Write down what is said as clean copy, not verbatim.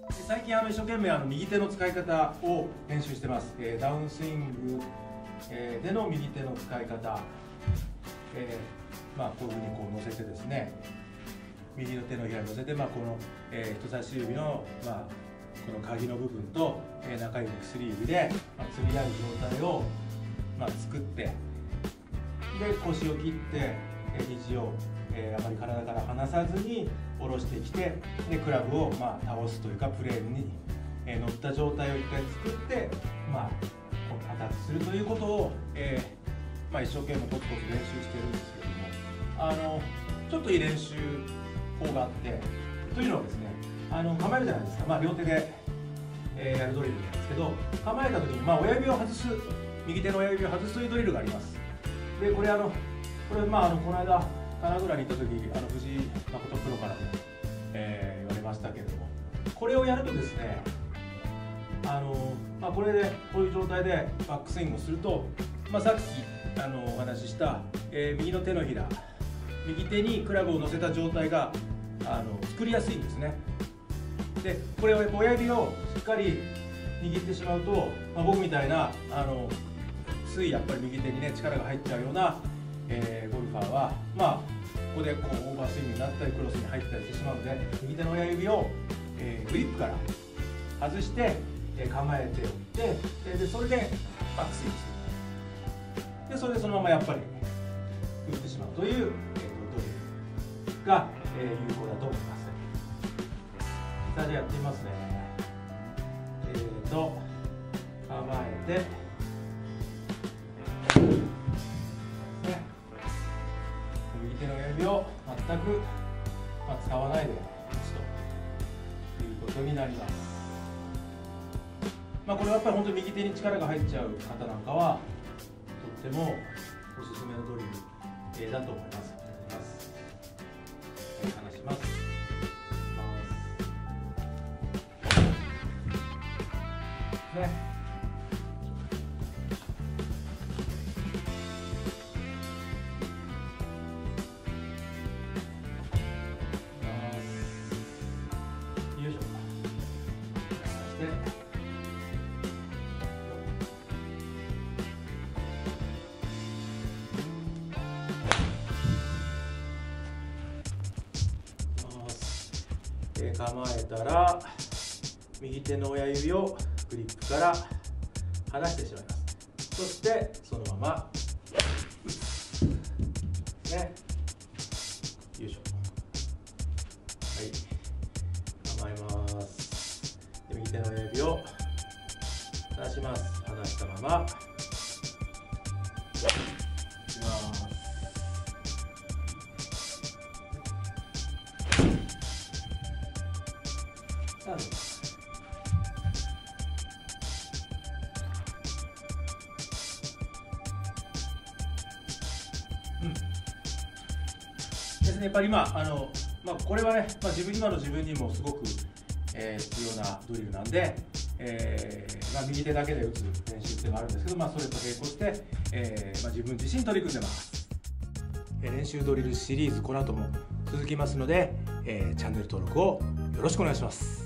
最近一生懸命右手の使い方を練習してます。ダウンスイング、での右手の使い方、こういうふうにこう乗せてですね、右の手のひらに乗せて、この、人差し指の、この鍵の部分と、中指薬指で、釣り合う状態を、作って、で腰を切って肘を、あまり体から離さずに下ろしてきて、でクラブを倒すというかプレーに、乗った状態を一回作って、アタックするということを、一生懸命コツコツ練習してるんですけれども、ちょっといい練習法があって、というのはですね、構えるじゃないですか、両手で、やるドリルなんですけど、構えた時に、親指を外す、右手の親指を外すというドリルがあります。でこれこの間金倉に行った時、藤井誠プロからも、言われましたけれども、これをやるとですね、これでこういう状態でバックスイングをすると、さっきお話しした、右の手のひら、右手にクラブを乗せた状態が作りやすいんですね。でこれを親指をしっかり握ってしまうと、僕みたいなついやっぱり右手にね力が入っちゃうような、ゴルファーはここでこうオーバースイングになったりクロスに入ったりしてしまうので、右手の親指を、グリップから外して、構えておいて、でそれでバックスイングする。でそれでそのままやっぱり打ってしまうという、ドリルが、有効だと思います。さあじゃあやってみますね。構えて、右手の親指を全く、使わないで打つということになります。これはやっぱり本当に右手に力が入っちゃう方なんかはとってもおすすめのドリル、だと思います。離します。ね。よいしょ。構えたら右手の親指をグリップから離してしまいます。そしてそのまま打つね。よいしょ。はい、構えます。で右手の親指を出します。離したまま打ちます。ですね、やっぱりこれはね、今の自分にもすごく、必要なドリルなんで、右手だけで打つ練習っていうのがあるんですけど、それと並行して、自分自身取り組んでます。練習ドリルシリーズ、この後も続きますので、チャンネル登録をよろしくお願いします。